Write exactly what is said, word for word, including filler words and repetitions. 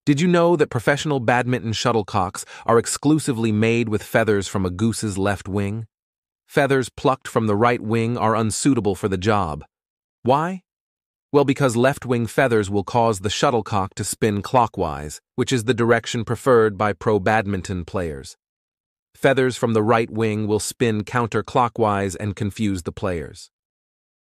Did you know that professional badminton shuttlecocks are exclusively made with feathers from a goose's left wing? Feathers plucked from the right wing are unsuitable for the job. Why? Well, because left-wing feathers will cause the shuttlecock to spin clockwise, which is the direction preferred by pro badminton players. Feathers from the right wing will spin counterclockwise and confuse the players.